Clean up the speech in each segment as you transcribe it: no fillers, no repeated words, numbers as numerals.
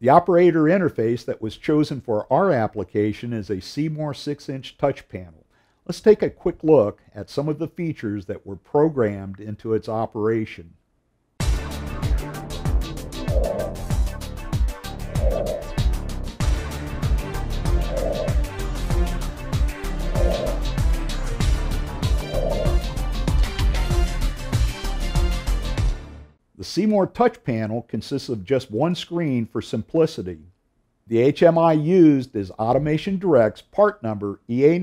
The operator interface that was chosen for our application is a Do-more 6-inch touch panel. Let's take a quick look at some of the features that were programmed into its operation. The Do-more touch panel consists of just one screen for simplicity. The HMI used is AutomationDirect's part number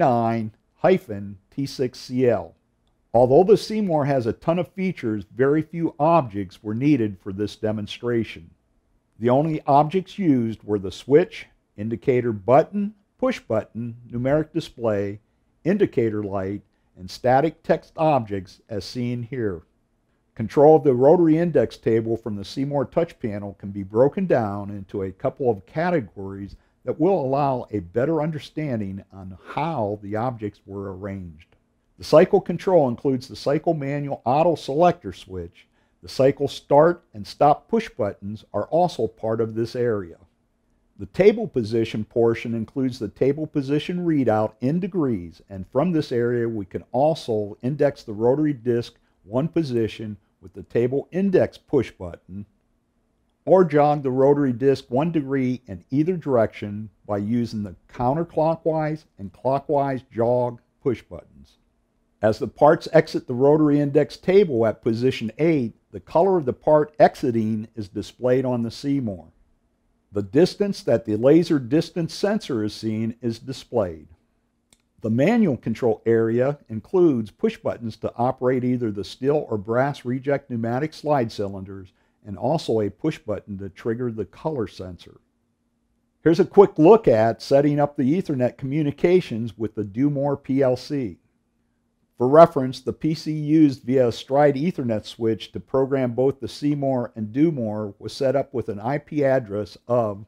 EA9-T6CL. Although the Do-more has a ton of features, very few objects were needed for this demonstration. The only objects used were the switch, indicator button, push button, numeric display, indicator light, and static text objects as seen here. Control of the Rotary Index Table from the Do-more touch panel can be broken down into a couple of categories that will allow a better understanding on how the objects were arranged. The cycle control includes the cycle manual auto selector switch. The cycle start and stop push buttons are also part of this area. The table position portion includes the table position readout in degrees, and from this area we can also index the rotary disc one position with the table index push button, or jog the rotary disc 1 degree in either direction by using the counterclockwise and clockwise jog push buttons. As the parts exit the rotary index table at position 8, the color of the part exiting is displayed on the Do-more. The distance that the laser distance sensor is seeing is displayed. The manual control area includes push buttons to operate either the steel or brass reject pneumatic slide cylinders, and also a push button to trigger the color sensor. Here's a quick look at setting up the Ethernet communications with the Do-more PLC. For reference, the PC used via a Stride Ethernet switch to program both the Do-more and Do-more was set up with an IP address of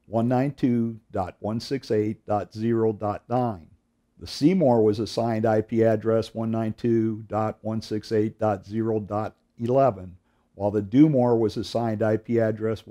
192.168.0.9. The Do-more was assigned IP address 192.168.0.11, while the Do-more was assigned IP address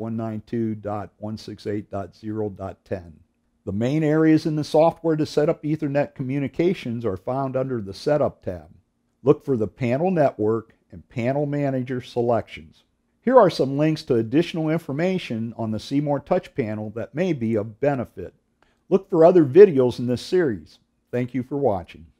192.168.0.10. The main areas in the software to set up Ethernet communications are found under the Setup tab. Look for the Panel Network and Panel Manager selections. Here are some links to additional information on the Do-more touch panel that may be of benefit. Look for other videos in this series. Thank you for watching.